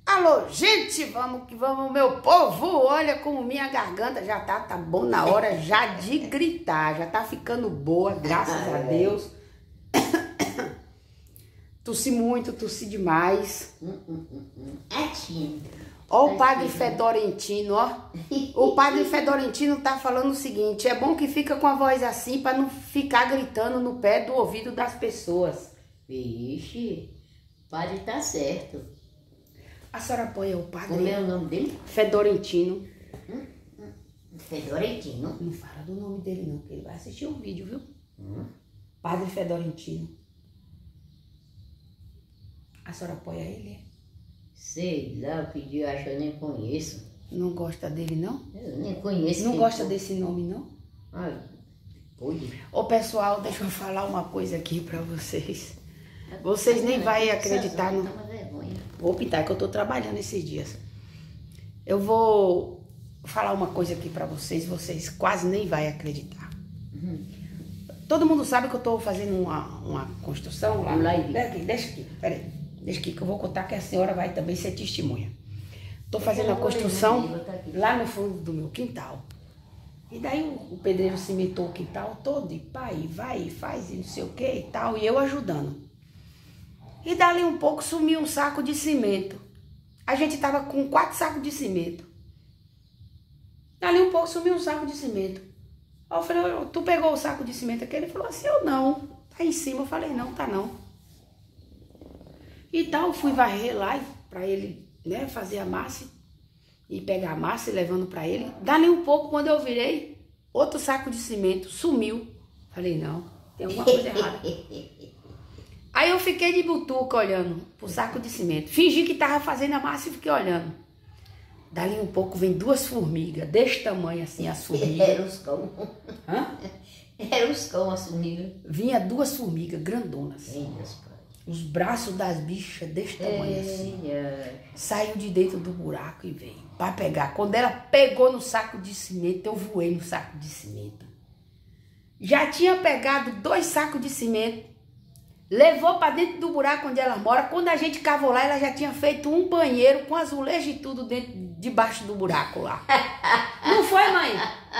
Alô, gente, vamos que vamos, meu povo. Olha como minha garganta já tá bom na hora já de gritar. Já tá ficando boa, graças a Deus. Tossi muito, tossi demais. Ó o padre Fedorentino, ó. O padre Fedorentino tá falando o seguinte: é bom que fica com a voz assim pra não ficar gritando no pé do ouvido das pessoas. Vixe, o padre tá certo. A senhora apoia o padre? Como é o nome dele? Fedorentino. Fedorentino. Não fala do nome dele não, porque ele vai assistir um vídeo, viu? Padre Fedorentino. A senhora apoia ele? Sei lá, o que de acho eu nem conheço. Não gosta dele, não? Eu nem conheço. Não gosta desse nome, não? Ah, pode. Ô, pessoal, deixa eu falar uma coisa aqui pra vocês. Vocês nem vão acreditar no... Vou pintar, que eu tô trabalhando esses dias. Eu vou falar uma coisa aqui pra vocês, vocês quase nem vão acreditar. Todo mundo sabe que eu tô fazendo uma construção lá. Deixa aqui, peraí. Deixa aqui que eu vou contar que a senhora vai também ser testemunha. Tô fazendo a construção lá no fundo do meu quintal. E daí o pedreiro cimentou o quintal todo, e pai, vai, e faz, e não sei o que e tal, e eu ajudando. E dali um pouco sumiu um saco de cimento. A gente tava com 4 sacos de cimento. Dali um pouco sumiu um saco de cimento. Aí eu falei: tu pegou o saco de cimento aqui? Ele falou assim: eu não. Tá em cima. Eu falei: não, tá não. Então fui varrer lá pra ele, né, fazer a massa. E pegar a massa e levando pra ele. Dali um pouco, quando eu virei, outro saco de cimento sumiu. Falei: não, tem alguma coisa errada. Aí eu fiquei de butuca olhando pro saco de cimento. Fingi que tava fazendo a massa e fiquei olhando. Dali um pouco vem 2 formigas, desse tamanho assim, as formigas. Era os cão. Hã? Era os cão, as formigas. Vinha 2 formigas grandonas. Os braços das bichas desse tamanho assim. Saiu de dentro do buraco e veio pra pegar. Quando ela pegou no saco de cimento, eu voei no saco de cimento. Já tinha pegado 2 sacos de cimento. Levou pra dentro do buraco onde ela mora. Quando a gente cavou lá, ela já tinha feito um banheiro com azulejo e tudo debaixo do buraco lá. Não foi, mãe?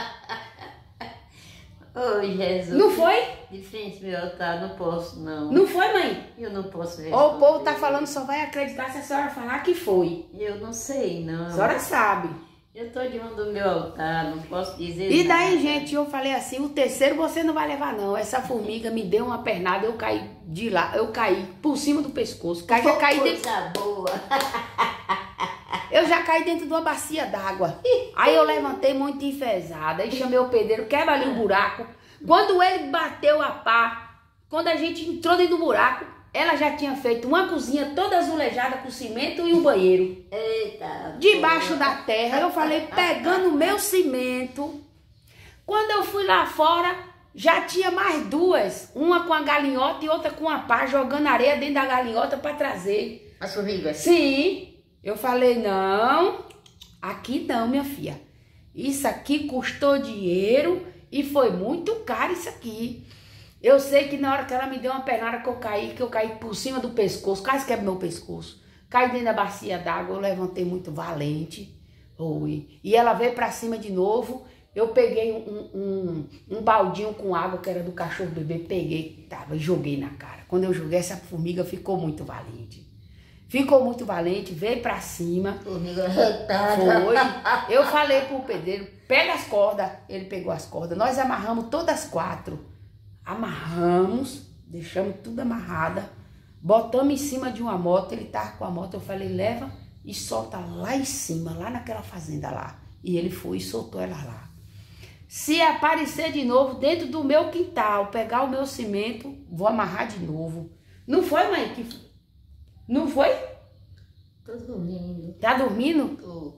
Oh, Jesus. Não foi? De frente ao meu altar, não posso, não. Não foi, mãe? Eu não posso ver. Ó, o povo tá falando, só vai acreditar se a senhora falar que foi. Eu não sei, não. A senhora sabe. Eu tô diante do meu altar, não posso dizer E daí, nada. gente, eu falei assim: o terceiro você não vai levar, não. Essa formiga me deu uma pernada, eu caí de lá, eu caí por cima do pescoço. Já caí dentro... Coisa boa. Eu já caí dentro de uma bacia d'água. Aí eu levantei muito enfesada e chamei o pedreiro: quebra ali o buraco. Quando ele bateu a pá, quando a gente entrou dentro do buraco, ela já tinha feito uma cozinha toda azulejada com cimento e um banheiro. Eita. Debaixo da terra. Eu falei: pegando meu cimento. Quando eu fui lá fora, já tinha mais 2. Uma com a galinhota e outra com a pá, jogando areia dentro da galinhota para trazer. As formigas? Sim. Eu falei: não, aqui não, minha filha. Isso aqui custou dinheiro e foi muito caro isso aqui. Eu sei que na hora que ela me deu uma pernada que eu caí por cima do pescoço, quase quebra meu pescoço. Caí dentro da bacia d'água, eu levantei muito valente. E ela veio pra cima de novo. Eu peguei um baldinho com água que era do cachorro bebê, peguei e joguei na cara. Quando eu joguei, essa formiga ficou muito valente. Ficou muito valente, veio pra cima. Formiga retada. Foi. Eu falei pro pedreiro: pega as cordas. Ele pegou as cordas. Nós amarramos todas as 4. Amarramos, deixamos tudo amarrada, botamos em cima de uma moto. Ele tava com a moto, eu falei: leva e solta lá em cima, lá naquela fazenda lá. E ele foi e soltou ela lá. Se aparecer de novo dentro do meu quintal, pegar o meu cimento, vou amarrar de novo. Não foi, mãe? Não foi? Tô dormindo. Tá dormindo? Tô.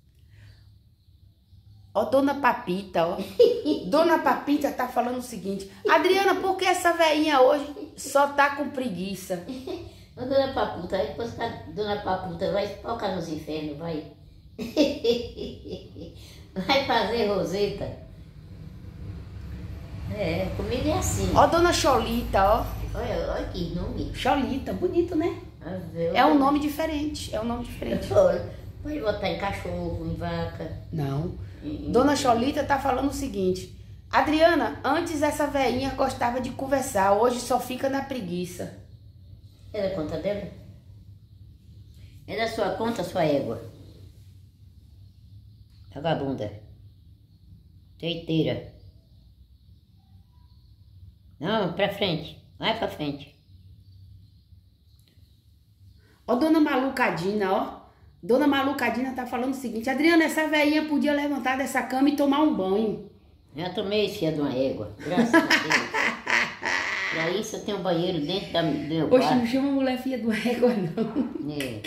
Ó, Dona Papita, ó. Dona Papita tá falando o seguinte: Adriana, por que essa velhinha hoje só tá com preguiça? Ô, Dona Paputa, aí depois que a Dona Paputa vai tocar nos infernos, vai. Vai fazer roseta. Comigo é assim. Ó, Dona Cholita, ó. Olha que nome. Cholita, bonito, né? É um nome diferente, é um nome diferente. Pode botar em cachorro, em vaca. Não. Dona Cholita tá falando o seguinte: Adriana, antes essa velhinha gostava de conversar, hoje só fica na preguiça. É da conta dela? É da sua conta, sua égua? Vagabunda. Treiteira. Não, pra frente. Vai pra frente. Ó, Dona Malucadina, ó. Dona Malucadina tá falando o seguinte: Adriana, essa velhinha podia levantar dessa cama e tomar um banho. Já tomei, filha de uma égua. Graças a Deus. Pra isso eu tenho um banheiro dentro do meu quarto. Oxe, não chama mulher filha do égua, não. É.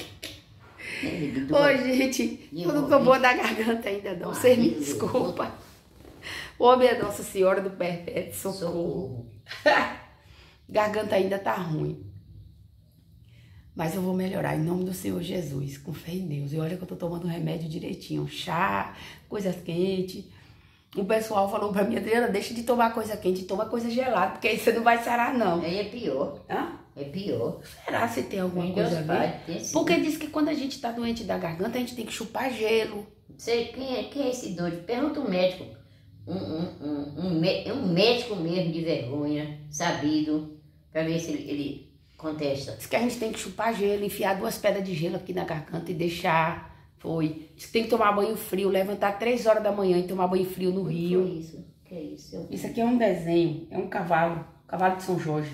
Ô, gente, eu não tô boa da garganta ainda, não. Vocês me desculpam. Ô, minha Nossa Senhora do Perpétuo, socorro. Garganta ainda tá ruim. Mas eu vou melhorar, em nome do Senhor Jesus, com fé em Deus. E olha que eu tô tomando remédio direitinho, chá, coisas quentes. O pessoal falou pra mim: Adriana, deixa de tomar coisa quente, toma coisa gelada, porque aí você não vai sarar, não. Aí é pior. Hã? É pior. Será se tem alguma coisa a ver? Porque diz que quando a gente tá doente da garganta, a gente tem que chupar gelo. Sei, quem é esse doido? Pergunta o médico. Um médico mesmo de vergonha, sabido, pra ver se ele contesta. Diz que a gente tem que chupar gelo, enfiar 2 pedras de gelo aqui na garganta e deixar. Foi. Diz que tem que tomar banho frio, levantar 3 horas da manhã e tomar banho frio no rio. Que isso? Que isso? Isso aqui é um desenho, é um cavalo de São Jorge.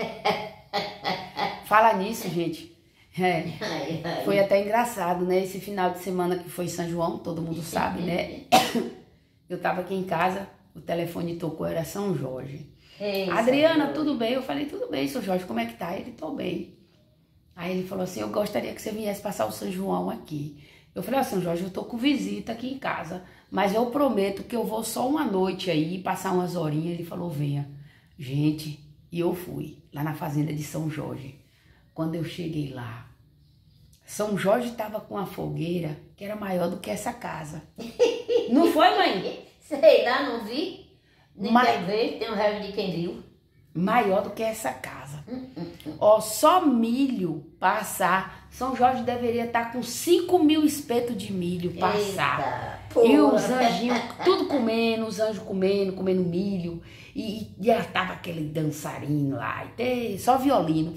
Fala nisso, gente. É. Foi até engraçado, né? Esse final de semana que foi São João, todo mundo sabe, né? Eu tava aqui em casa, o telefone tocou, era São Jorge. Adriana, tudo bem? Eu falei: tudo bem, São Jorge, como é que tá? Ele: tô bem. Aí ele falou assim: eu gostaria que você viesse passar o São João aqui. Eu falei: ó, São Jorge, eu tô com visita aqui em casa, mas eu prometo que eu vou só uma noite aí, passar umas horinhas. Ele falou: venha. Gente, e eu fui lá na fazenda de São Jorge. Quando eu cheguei lá, São Jorge tava com uma fogueira que era maior do que essa casa. Não foi, mãe? Sei lá, não vi. Nem quero ver, tem um resto de quem viu. Maior do que essa casa. Ó, só milho passar. São Jorge deveria estar com 5.000 espetos de milho passar. Eita, e os anjinhos, tudo comendo, os anjos comendo milho. E já tava aquele dançarino lá. E só violino.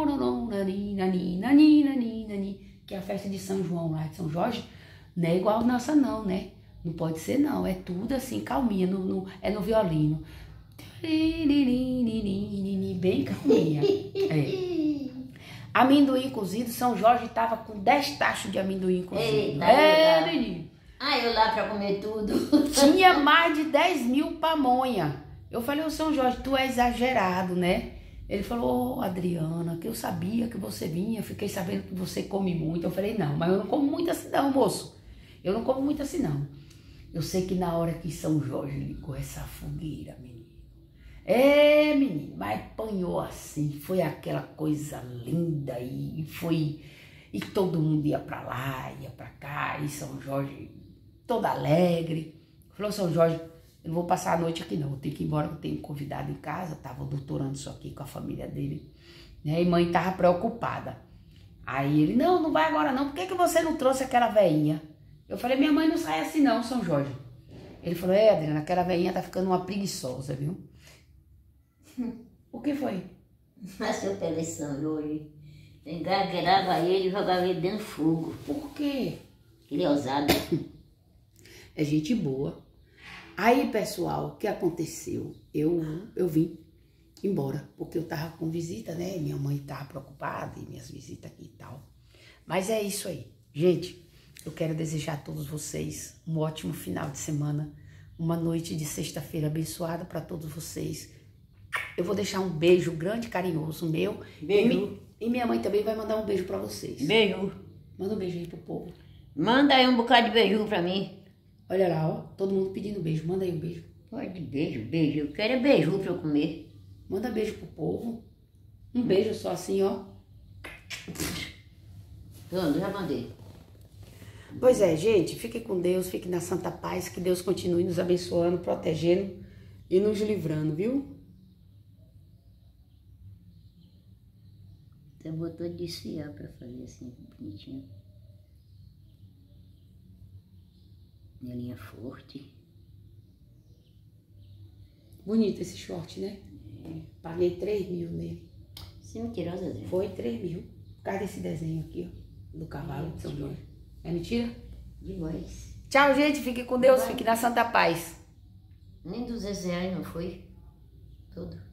Que é a festa de São João lá de São Jorge. Não é igual a nossa, não, né? Não pode ser, não. É tudo assim, calminha. É no violino. Bem calminha. É. Amendoim cozido, São Jorge tava com 10 tachos de amendoim cozido. Menino. Eu lá pra comer tudo. Tinha mais de 10.000 pamonha. Eu falei: ô São Jorge, tu é exagerado, né? Ele falou: ô Adriana, que eu sabia que você vinha, fiquei sabendo que você come muito. Eu falei: não, mas eu não como muito assim não, moço. Eu não como muito assim não. Eu sei que na hora que São Jorge ligou essa fogueira, menino. Menino, mas apanhou assim, foi aquela coisa linda e foi, e todo mundo ia pra lá, ia pra cá, e São Jorge todo alegre. Falou: São Jorge, eu não vou passar a noite aqui não, eu tenho que ir embora, eu tenho um convidado em casa, tava o doutorando só aqui com a família dele, né, e mãe tava preocupada. Aí ele: não vai agora não, por que você não trouxe aquela veinha? Eu falei: minha mãe não sai assim não, São Jorge. Ele falou: Adriana, aquela veinha tá ficando uma preguiçosa, viu? O que foi? Nasceu pela São Jorge. Engagueirava ele e jogava ele dentro do fogo. Por quê? Ele é ousado. É gente boa. Aí, pessoal, o que aconteceu? Eu vim embora, porque eu tava com visita, né? Minha mãe tava preocupada e minhas visitas aqui e tal. Mas é isso aí. Gente, eu quero desejar a todos vocês um ótimo final de semana. Uma noite de sexta-feira abençoada para todos vocês. Eu vou deixar um beijo grande, carinhoso meu. Beijo. E minha mãe também vai mandar um beijo pra vocês. Beijo. Manda um beijo aí pro povo. Manda aí um bocado de beijo pra mim. Olha lá, ó. Todo mundo pedindo beijo. Manda aí um beijo. Pode, beijo. Eu quero é beijo pra eu comer. Manda beijo pro povo. Um beijo só assim, ó. Pronto, já mandei. Pois é, gente. Fiquem com Deus. Fiquem na santa paz. Que Deus continue nos abençoando, protegendo e nos livrando, viu? Até botou de desfiar pra fazer assim, bonitinho. Minha linha forte. Bonito esse short, né? É. Paguei 3 mil nele. Você é mentirosa, Zé? Foi 3 mil. Por causa desse desenho aqui, ó. Do cavalo de São João. É mentira? Demais. Tchau, gente. Fique com Deus. Fique na santa paz. Nem R$200 não foi? Tudo.